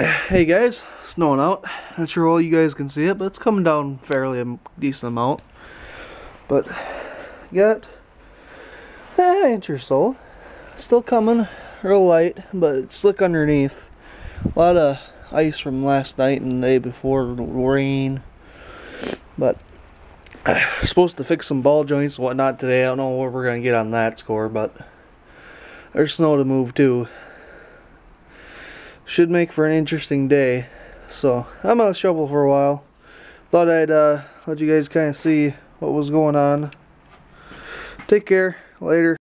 Hey guys, snowing out. Not sure all you guys can see it, but it's coming down fairly a decent amount. But got an inch or so. Still coming, real light, but it's slick underneath. A lot of ice from last night and the day before, rain. But supposed to fix some ball joints and whatnot today. I don't know where we're gonna get on that score, but there's snow to move too. Should make for an interesting day. So I'm gonna shovel for a while. Thought I'd let you guys kind of see what was going on. Take care. Later.